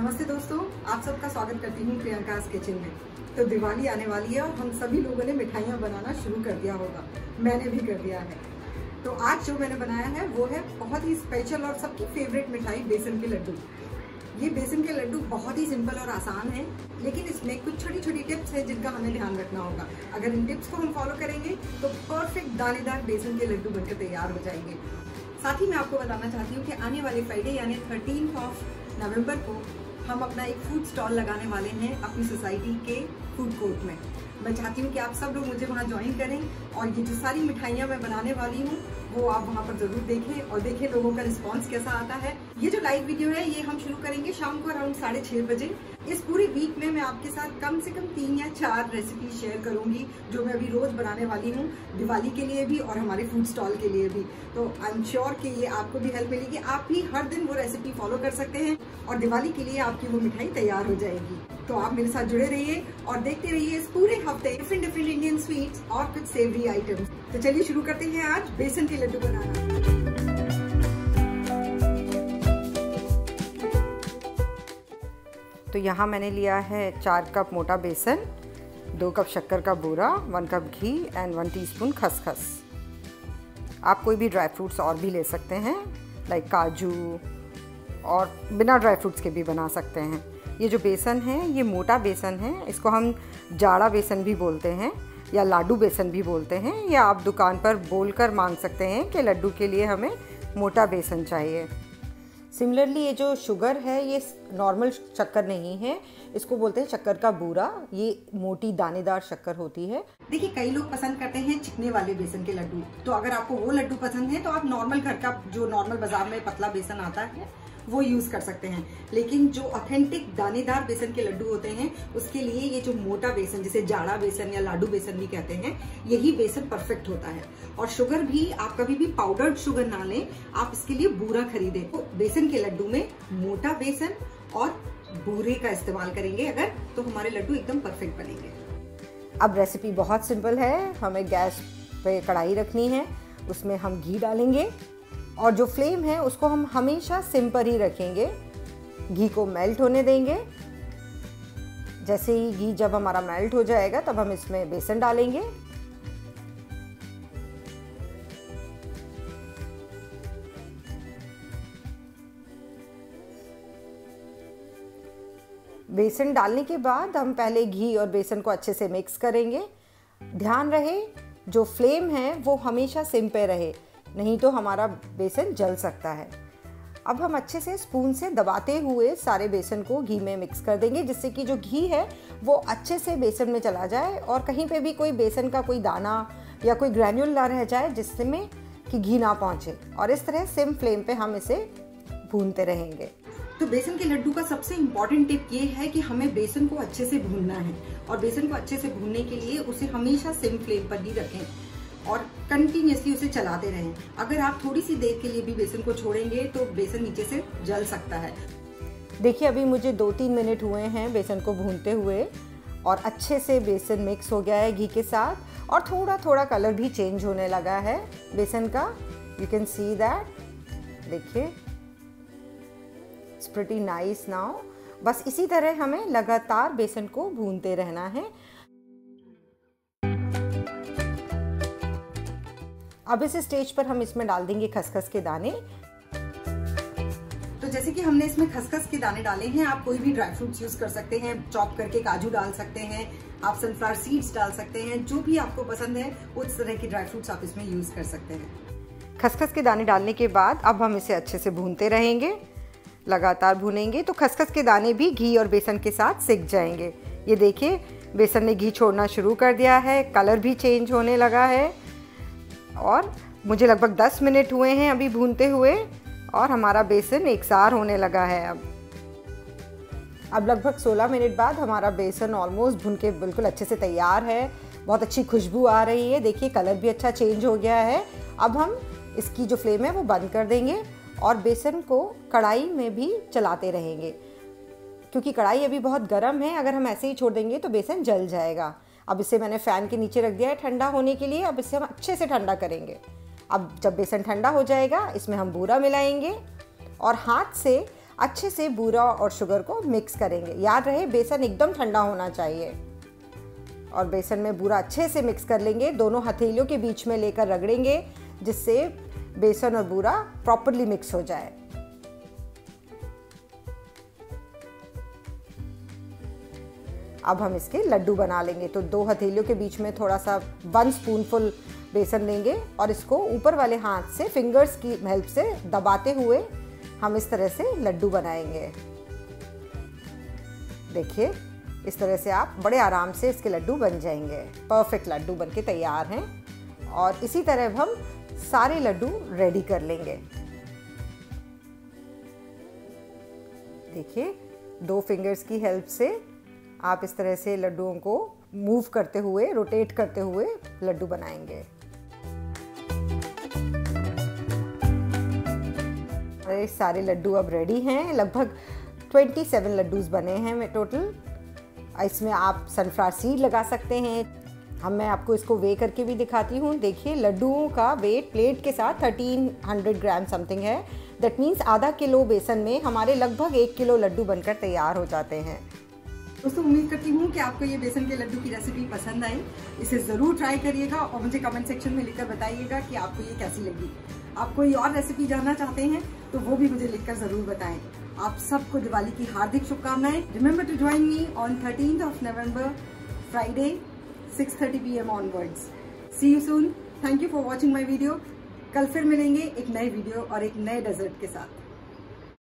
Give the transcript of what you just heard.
नमस्ते दोस्तों, आप सबका स्वागत करती हूँ प्रियंका's किचन में। तो दिवाली आने वाली है और हम सभी लोगों ने मिठाइयाँ बनाना शुरू कर दिया होगा, मैंने भी कर दिया है। तो आज जो मैंने बनाया है वो है बहुत ही स्पेशल और सबकी फेवरेट मिठाई बेसन के लड्डू। ये बेसन के लड्डू बहुत ही सिंपल और आसान है, लेकिन इसमें कुछ छोटी छोटी टिप्स हैं जिनका हमें ध्यान रखना होगा। अगर इन टिप्स को हम फॉलो करेंगे तो परफेक्ट दानेदार बेसन के लड्डू बनकर तैयार हो जाएंगे। साथ ही मैं आपको बताना चाहती हूँ कि आने वाले फ्राइडे यानी 13 नवंबर को हम अपना एक फूड स्टॉल लगाने वाले हैं अपनी सोसाइटी के फूड कोर्ट में। मैं चाहती हूँ कि आप सब लोग मुझे वहाँ ज्वाइन करें और ये जो सारी मिठाइयाँ मैं बनाने वाली हूँ वो आप वहाँ पर जरूर देखें और देखें लोगों का रिस्पांस कैसा आता है। ये जो लाइव वीडियो है ये हम शुरू करेंगे शाम को अराउंड 6:30 बजे। इस पूरी वीक में मैं आपके साथ कम से कम 3 या 4 रेसिपी शेयर करूंगी जो मैं अभी रोज बनाने वाली हूँ, दिवाली के लिए भी और हमारे फूड स्टॉल के लिए भी। तो आई एम श्योर कि ये आपको भी हेल्प मिलेगी, आप भी हर दिन वो रेसिपी फॉलो कर सकते हैं और दिवाली के लिए आपकी वो मिठाई तैयार हो जाएगी। तो आप मेरे साथ जुड़े रहिए और देखते रहिए इस पूरे हफ्ते डिफरेंट इंडियन स्वीट्स और कुछ सेवरी आइटम्स। तो चलिए शुरू करते हैं आज बेसन के लड्डू बनाना। तो यहाँ मैंने लिया है 4 कप मोटा बेसन, 2 कप शक्कर का बूरा, 1 कप घी एंड 1 टीस्पून खसखस। आप कोई भी ड्राई फ्रूट्स और भी ले सकते हैं, लाइक काजू, और बिना ड्राई फ्रूट्स के भी बना सकते हैं। ये जो बेसन है ये मोटा बेसन है, इसको हम जाड़ा बेसन भी बोलते हैं या लाडू बेसन भी बोलते हैं, या आप दुकान पर बोलकर मांग सकते हैं कि लड्डू के लिए हमें मोटा बेसन चाहिए। सिमिलरली ये जो शुगर है ये नॉर्मल शक्कर नहीं है, इसको बोलते हैं शक्कर का बूरा। ये मोटी दानेदार शक्कर होती है। देखिए कई लोग पसंद करते हैं चिकने वाले बेसन के लड्डू, तो अगर आपको वो लड्डू पसंद है तो आप नॉर्मल घर का जो नॉर्मल बाजार में पतला बेसन आता है वो यूज कर सकते हैं। लेकिन जो ऑथेंटिक दानेदार बेसन के लड्डू होते हैं उसके लिए ये जो मोटा बेसन, जिसे जाड़ा बेसन या लाडू बेसन भी कहते हैं, यही बेसन परफेक्ट होता है। और शुगर भी आप कभी भी पाउडर्ड शुगर ना लें, आप इसके लिए बूरा खरीदें। तो बेसन के लड्डू में मोटा बेसन और बूरे का इस्तेमाल करेंगे अगर, तो हमारे लड्डू एकदम परफेक्ट बनेंगे। अब रेसिपी बहुत सिंपल है। हमें गैस पे कढ़ाई रखनी है, उसमें हम घी डालेंगे और जो फ्लेम है उसको हम हमेशा सिम पर ही रखेंगे। घी को मेल्ट होने देंगे। जैसे ही घी जब हमारा मेल्ट हो जाएगा तब हम इसमें बेसन डालेंगे। बेसन डालने के बाद हम पहले घी और बेसन को अच्छे से मिक्स करेंगे। ध्यान रहे जो फ्लेम है वो हमेशा सिम पे रहे, नहीं तो हमारा बेसन जल सकता है। अब हम अच्छे से स्पून से दबाते हुए सारे बेसन को घी में मिक्स कर देंगे, जिससे कि जो घी है वो अच्छे से बेसन में चला जाए और कहीं पे भी कोई बेसन का कोई दाना या कोई ग्रैन्यूल ना रह जाए जिसमें कि घी ना पहुँचे। और इस तरह सिम फ्लेम पे हम इसे भूनते रहेंगे। तो बेसन के लड्डू का सबसे इम्पोर्टेंट टिप ये है कि हमें बेसन को अच्छे से भूनना है और बेसन को अच्छे से भूनने के लिए उसे हमेशा सिम फ्लेम पर ही रखें और कंटिन्यूसली उसे चलाते रहें। अगर आप थोड़ी सी देर के लिए भी बेसन को छोड़ेंगे तो बेसन नीचे से जल सकता है। देखिए अभी मुझे 2-3 मिनट हुए हैं बेसन को भूनते हुए और अच्छे से बेसन मिक्स हो गया है घी के साथ और थोड़ा थोड़ा कलर भी चेंज होने लगा है बेसन का। You can see that. देखिए इट्स प्रीटी नाइस नाउ। बस इसी तरह हमें लगातार बेसन को भूनते रहना है। अब इस स्टेज पर हम इसमें डाल देंगे खसखस के दाने। तो जैसे कि हमने इसमें खसखस के दाने डाले हैं, आप कोई भी ड्राई फ्रूट्स यूज कर सकते हैं। चॉप करके काजू डाल सकते हैं, आप सनफ्लावर सीड्स डाल सकते हैं, जो भी आपको पसंद है उस तरह के ड्राई फ्रूट्स आप इसमें यूज कर सकते हैं। खसखस के दाने डालने के बाद अब हम इसे अच्छे से भूनते रहेंगे, लगातार भूनेंगे तो खसखस के दाने भी घी और बेसन के साथ सिक जाएंगे। ये देखिए बेसन ने घी छोड़ना शुरू कर दिया है, कलर भी चेंज होने लगा है और मुझे लगभग 10 मिनट हुए हैं अभी भूनते हुए और हमारा बेसन एकसार होने लगा है। अब लगभग 16 मिनट बाद हमारा बेसन ऑलमोस्ट भून के बिल्कुल अच्छे से तैयार है। बहुत अच्छी खुशबू आ रही है। देखिए कलर भी अच्छा चेंज हो गया है। अब हम इसकी जो फ्लेम है वो बंद कर देंगे और बेसन को कढ़ाई में भी चलाते रहेंगे, क्योंकि कढ़ाई अभी बहुत गर्म है। अगर हम ऐसे ही छोड़ देंगे तो बेसन जल जाएगा। अब इसे मैंने फ़ैन के नीचे रख दिया है ठंडा होने के लिए। अब इसे हम अच्छे से ठंडा करेंगे। अब जब बेसन ठंडा हो जाएगा इसमें हम बूरा मिलाएंगे और हाथ से अच्छे से बूरा और शुगर को मिक्स करेंगे। याद रहे बेसन एकदम ठंडा होना चाहिए। और बेसन में बूरा अच्छे से मिक्स कर लेंगे, दोनों हथेलियों के बीच में लेकर रगड़ेंगे जिससे बेसन और बूरा प्रॉपरली मिक्स हो जाए। अब हम इसके लड्डू बना लेंगे। तो 2 हथेलियों के बीच में थोड़ा सा 1 स्पूनफुल बेसन लेंगे और इसको ऊपर वाले हाथ से फिंगर्स की हेल्प से दबाते हुए हम इस तरह से लड्डू बनाएंगे। देखिए इस तरह से आप बड़े आराम से इसके लड्डू बन जाएंगे। परफेक्ट लड्डू बनके तैयार हैं और इसी तरह हम सारे लड्डू रेडी कर लेंगे। देखिए 2 फिंगर्स की हेल्प से आप इस तरह से लड्डुओं को मूव करते हुए, रोटेट करते हुए लड्डू बनाएंगे। हमारे सारे लड्डू अब रेडी हैं। लगभग 27 लड्डूज बने हैं टोटल। इसमें आप सनफ्लावर सीड लगा सकते हैं। मैं आपको इसको वे करके भी दिखाती हूँ। देखिए लड्डुओं का वेट प्लेट के साथ 1300 ग्राम समथिंग है। दैट मीन्स आधा किलो बेसन में हमारे लगभग 1 किलो लड्डू बनकर तैयार हो जाते हैं। दोस्तों उम्मीद करती हूँ कि आपको ये बेसन के लड्डू की रेसिपी पसंद आई। इसे ज़रूर ट्राई करिएगा और मुझे कमेंट सेक्शन में लिखकर बताइएगा कि आपको ये कैसी लगी। आप कोई और रेसिपी जानना चाहते हैं तो वो भी मुझे लिखकर ज़रूर बताएं। आप सबको दिवाली की हार्दिक शुभकामनाएं। Remember to join me on 13th November, Friday, 6:30 PM onwards. See you soon. Thank you for watching my video. कल फिर मिलेंगे एक नए वीडियो और एक नए डेजर्ट के साथ।